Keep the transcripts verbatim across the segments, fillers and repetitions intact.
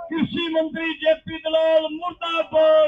कृषि मंत्री जेपी दलाल मुर्दाबाद,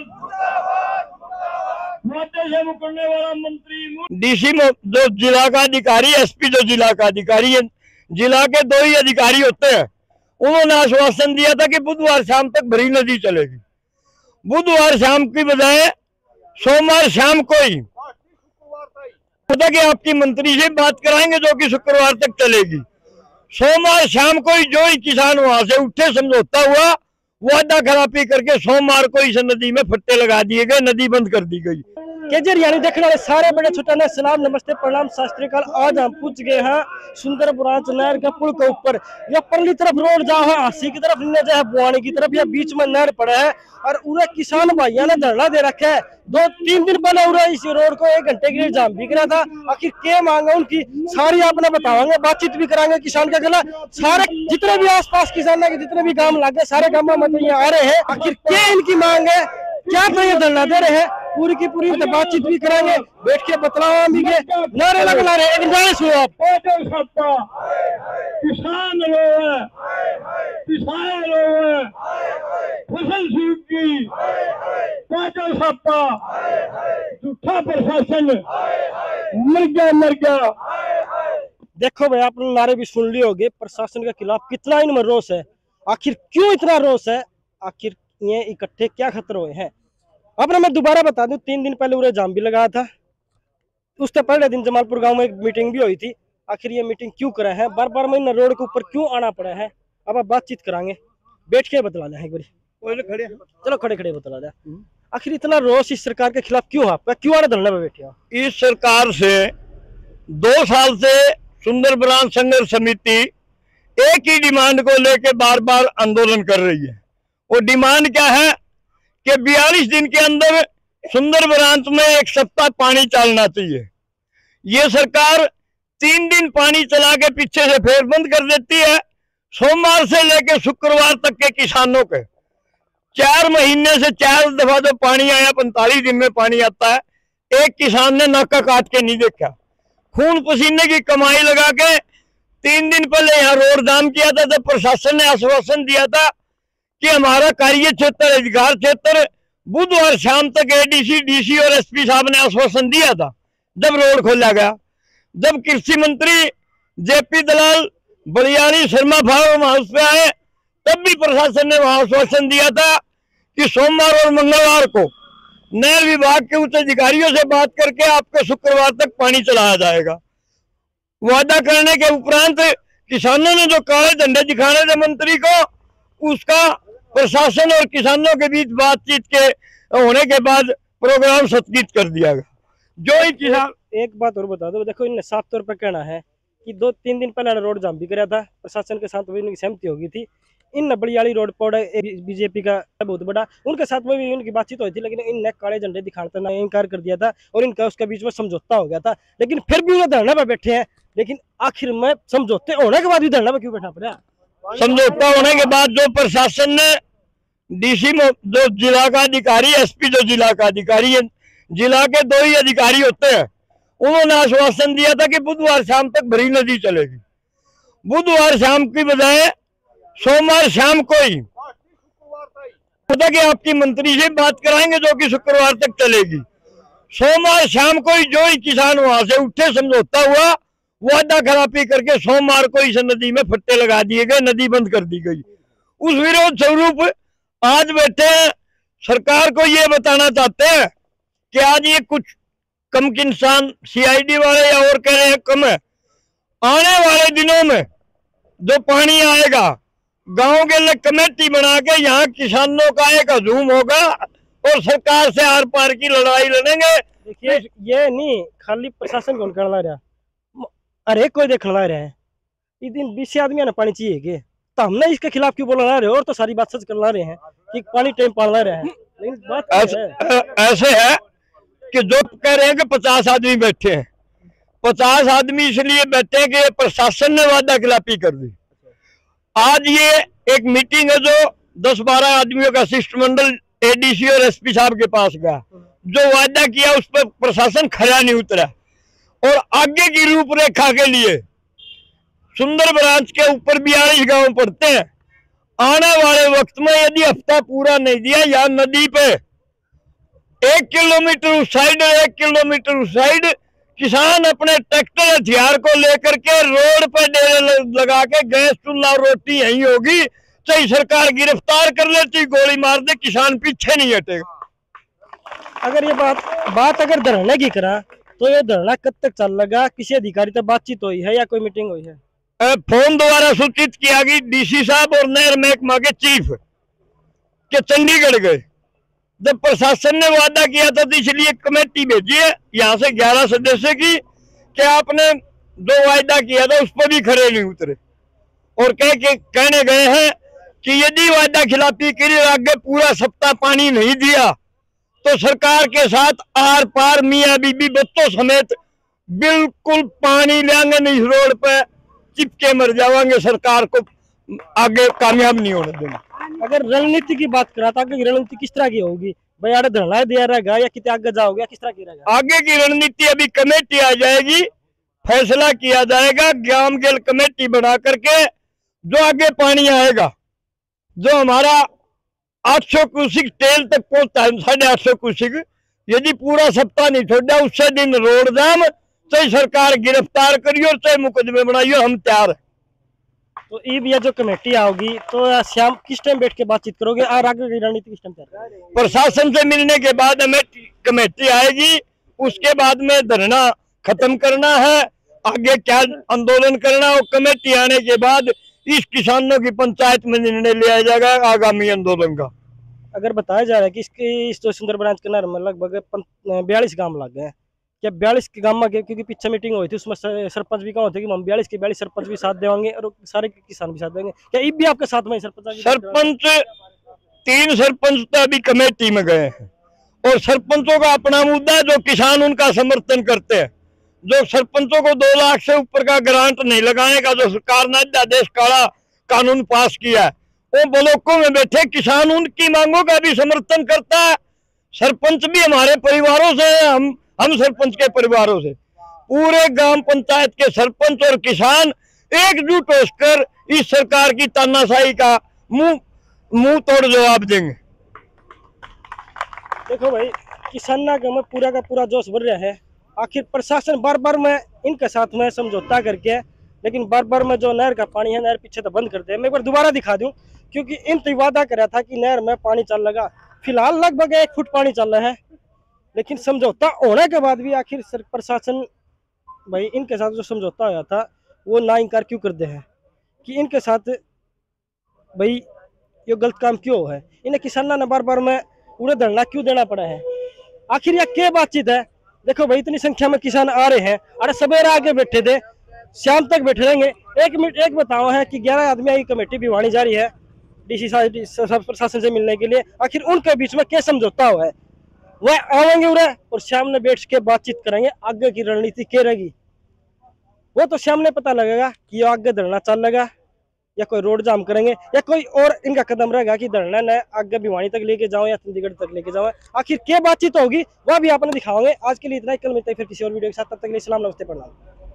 वादे से मुकरने वाला मंत्री। डीसी जो जिला का अधिकारी, एसपी जो जिला का अधिकारी है, जिला के दो ही अधिकारी होते हैं। उन्होंने आश्वासन दिया था कि बुधवार शाम तक भरी नदी चलेगी। बुधवार शाम की बजाय सोमवार शाम को ही खुदा कि आपकी मंत्री से बात कराएंगे जो कि शुक्रवार तक चलेगी। सोमवार शाम को ही जो ही किसान वहां से उठे, समझौता हुआ, वादा खिलाफी करके सोमवार को इस नदी में फट्टे लगा दिए गए, नदी बंद कर दी गई। केजर यानी देखने वाले सारे बड़े छोटा ने सलाम नमस्ते प्रणाम सत श्री अकाल। आज हम पूछ गए हैं सुंदर ब्रांच नहर के पुल के ऊपर। या परली तरफ रोड जा है हासी की तरफ, न जाए बुआनी की तरफ, या बीच में नहर पड़ा है और उरे किसान भाइयों ने धरना दे रखा है। दो तीन दिन पहले उरे इस रोड को एक घंटे के लिए जाम भी करा था। आखिर क्या मांग है उनकी सारी आपने बतावांगे, बातचीत भी कराएंगे किसान का गला। सारे जितने भी आसपास किसानों के जितने भी गांव लगे सारे गांवों में तो यहाँ आ रहे हैं। आखिर क्या इनकी मांग है, क्या तो ये धरना दे रहे हैं, पूरी की पूरी तो बातचीत भी कराएंगे, बैठ के बतलावा भी के नारे लगा रहे। एक नारे सुनो आप। किसान रोए, किसान रोए, फसल सूखी, पांचों सप्पा, झूठा प्रशासन, मर गया मर गया। देखो भाई आपने नारे भी सुन लिए होंगे, प्रशासन के खिलाफ कितना इनमें रोष है। आखिर क्यों इतना रोष है, आखिर ये इकट्ठे क्या खतरे हुए हैं। अपने मैं दोबारा बता दूं, तीन दिन पहले उरे जाम भी लगाया था। उससे पहले दिन जमालपुर गांव में एक मीटिंग भी हुई थी। आखिर ये मीटिंग क्यों करा है, बार बार में रोड के ऊपर क्यों आना पड़ा है, अब आप बातचीत कराएंगे, बैठ के बतला दें एक बार। खड़े चलो खड़े खड़े बतला दें। आखिर इतना रोष इस सरकार के खिलाफ क्यों है, क्यों आने धरने में बैठे हो? इस सरकार से दो साल से सुंदर ब्रांच संघर्ष समिति एक ही डिमांड को लेकर बार बार आंदोलन कर रही है। वो डिमांड क्या है कि बयालीस दिन के अंदर सुंदर ब्रांच में एक सप्ताह पानी चलना चाहिए। ये सरकार तीन दिन पानी चला के पीछे से फिर बंद कर देती है। सोमवार से लेकर शुक्रवार तक के किसानों के चार महीने से चार दफा जो पानी आया, पैंतालीस दिन में पानी आता है, एक किसान ने नाका काट के नहीं देखा। खून पसीने की कमाई लगा के तीन दिन पहले यहाँ रोड जाम किया था, जब प्रशासन ने आश्वासन दिया था कि हमारा कार्य क्षेत्र अधिकार क्षेत्र, बुधवार शाम तक एडीसी, डीसी और एसपी साहब ने आश्वासन दिया था जब रोड खोला गया। जब कृषि मंत्री JP Dalal Baliyari Sharma farm house पे आए, तब भी प्रशासन ने वहां आश्वासन दिया था कि सोमवार और मंगलवार को नहर विभाग के उच्च अधिकारियों से बात करके आपको शुक्रवार तक पानी चलाया जाएगा। वादा करने के उपरांत किसानों ने जो काले झंडे दिखाने थे मंत्री को, उसका प्रशासन और किसानों के बीच बातचीत के होने के बाद प्रोग्राम स्थगित कर दिया गया। जो ही किसान एक बात और बता दो, देखो इनने साफ तौर पर कहना है कि दो तीन दिन पहले रोड जाम भी कराया था, प्रशासन के साथ भी इनकी सहमति होगी थी। इन बड़ियाली रोड पर बीजेपी का बहुत बड़ा, उनके साथ में भी उनकी बातचीत हुई थी, लेकिन इनने काले झंडे दिखाने ना इनकार कर दिया था और इनका उसके बीच में समझौता हो गया था। लेकिन फिर भी वो धरने पर बैठे हैं। लेकिन आखिर में समझौते होने के बाद भी धरने पर क्यों बैठा पड़ा? समझौता होने के बाद जो प्रशासन ने डीसी जो जिला का अधिकारी, एसपी जो जिला का अधिकारी है, जिला के दो ही अधिकारी होते हैं, उन्होंने आश्वासन दिया था कि बुधवार शाम तक भरी नदी चलेगी। बुधवार शाम की बजाय सोमवार शाम को ही खुदा कि आपकी मंत्री से बात कराएंगे जो कि शुक्रवार तक चलेगी। सोमवार शाम को ही जो ही किसान वहां से उठे, समझौता हुआ, वादा खिलाफी करके सोमवार को इस नदी में फट्टे लगा दिए गए, नदी बंद कर दी गई। उस विरोध स्वरूप आज बैठे हैं, सरकार को ये बताना चाहते हैं कि आज ये कुछ कम किसान सीआईडी वाले या और कह रहे हैं कम है। आने वाले दिनों में जो पानी आएगा, गांव के लिए कमेटी बना के यहाँ किसानों का एक हजूम होगा और सरकार से आर पार की लड़ाई लड़ेंगे। देखिए ये नहीं खाली प्रशासन कौन करना रहा, अरे कोई देखना रहा है। इस दिन बीस आदमी ने पानी चाहिए के, तो हमने इसके खिलाफ क्यों बोलना रहे, और तो सारी बात सच करना रहे हैं कि पानी टाइम पालना रहे हैं। लेकिन बात ऐसे है, ऐसे है कि जो कह रहे हैं कि पचास आदमी बैठे हैं, पचास आदमी इसलिए बैठे हैं कि प्रशासन ने वादा खिलाफी कर दी। आज ये एक मीटिंग है जो दस बारह आदमियों का शिष्टमंडल एडीसी और एसपी साहब के पास गया, जो वादा किया उस पर प्रशासन खरा नहीं उतरा। और आगे की रूपरेखा के लिए सुंदर ब्रांच के ऊपर बयालीस गांव पड़ते हैं, आने वाले वक्त में यदि हफ्ता पूरा नहीं दिया, या नदी पे एक किलोमीटर उस साइड एक किलोमीटर उस साइड किसान अपने ट्रैक्टर हथियार को लेकर के रोड पे डेरे लगा के गैस चूल्हा रोटी यही होगी, चाहे सरकार गिरफ्तार कर लेती, गोली मार दे, किसान पीछे नहीं हटेगा। अगर ये बात बात अगर धरने की करा तो ये धरना कब तक चल लगा? किसी अधिकारी से बातचीत हुई है या कोई मीटिंग हुई है? फोन द्वारा सूचित किया गई डीसी साहब और नहर महकमा के चीफ के चंडीगढ़ गए। जब प्रशासन ने वादा किया था तो इसलिए कमेटी भेजी है यहाँ से ग्यारह सदस्य की, कि आपने जो वायदा किया था उस पर भी खरे नहीं उतरे, और कह के कहने गए हैं कि यदि वायदा खिलाफी के लिए आगे पूरा सप्ताह पानी नहीं दिया तो सरकार के साथ आर पार मियाँ बीबी बच्चों समेत बिल्कुल पानी लेंगे नहीं, रोड पे चिपके मर जाएंगे, सरकार को आगे कामयाब नहीं होने देना। अगर रणनीति की बात करा तो आगे की रणनीति किस तरह की होगी? भाई आड़े धरना दिया रहेगा या कितने आगे जाओगे, किस तरह की रहेगा? आगे की रणनीति अभी कमेटी आ जाएगी, फैसला किया जाएगा ग्राम गेल कमेटी बना करके, जो आगे पानी आएगा, जो हमारा आठ सौ क्यूसिक तेल तक पहुंचता है, साढ़े आठ सौ क्यूसिक, यदि पूरा सप्ताह नहीं छोड़ा उससे दिन रोड जाम, चाहे सरकार गिरफ्तार करियो चाहे मुकदमे बनाइयो, हम तैयार है। तो ईब या जो कमेटी आओगी तो शाम किस टाइम बैठ के बातचीत करोगे और आगे की रणनीति किस टाइम तैयार करोगे? प्रशासन से मिलने के बाद हमें कमेटी आएगी, उसके बाद में धरना खत्म करना है, आगे क्या आंदोलन करना, और कमेटी आने के बाद इस किसानों की पंचायत में निर्णय लिया जाएगा आगामी आंदोलन का। अगर बताया जा रहा है कि इसके इस जो सुंदर ब्रांच के नहर में लगभग बयालीस गांव लग गए, क्या बयालीस के गांव में, क्योंकि पीछे मीटिंग हुई थी उसमें सरपंच भी कहा होते कि हम बयालीस के बयालीस सरपंच भी साथ देंगे और सारे किसान भी साथ देंगे, क्या ये भी आपके साथ में सरपंच? सरपंच तीन सरपंच तो अभी कमेटी में गए हैं, और सरपंचों का अपना मुद्दा है, जो किसान उनका समर्थन करते हैं। जो सरपंचों को दो लाख से ऊपर का ग्रांट नहीं लगाने का जो सरकार ने अध्यादेश काला कानून पास किया है, वो ब्लॉकों में बैठे किसान उनकी मांगों का भी समर्थन करता है। सरपंच भी हमारे परिवारों से है, हम हम सरपंच के परिवारों से, पूरे ग्राम पंचायत के सरपंच और किसान एकजुट होकर इस सरकार की तानाशाही का मुंह मुंह तोड़ जवाब देंगे। देखो भाई, किसाना का में पूरा का पूरा जोश बढ़ रहा है। आखिर प्रशासन बार बार में इनके साथ में समझौता करके, लेकिन बार बार में जो नहर का पानी है, नहर पीछे तो बंद कर दे। मैं एक बार दोबारा दिखा दूं, क्योंकि इन तो वादा करा था कि नहर में पानी चल लगा, फिलहाल लगभग एक फुट पानी चल रहा है, लेकिन समझौता होने के बाद भी आखिर प्रशासन भाई इनके साथ जो समझौता हुआ था वो ना इनकार क्यों कर दे हैं कि इनके साथ भाई ये गलत काम क्यों है? इन्हें किसानों ने बार बार में उड़े धरना क्यों देना पड़ा है? आखिर यह क्या बातचीत है? देखो भाई, इतनी संख्या में किसान आ रहे हैं, अरे सवेरे आगे बैठे थे, शाम तक बैठे रहेंगे। एक मिनट एक बताओ है कि ग्यारह आदमी की कमेटी भी वाणी जा रही है डीसी साहब प्रशासन से मिलने के लिए, आखिर उनके बीच में क्या समझौता हुआ है? वह आवेंगे उड़े और सामने बैठ के बातचीत करेंगे, आगे की रणनीति क्या रहेगी वो तो सामने पता लगेगा कि आगे धरना चल लगा या कोई रोड जाम करेंगे या कोई और इनका कदम रहेगा कि धरना न आगे भिवानी तक लेके जाओ या चंडीगढ़ तक लेके जाओ। आखिर क्या बातचीत होगी वह भी आपने दिखाओगे। आज के लिए इतना ही, कल मिलते हैं फिर किसी और वीडियो के साथ, तब तक के लिए सलाम, नमस्ते, प्रणाम।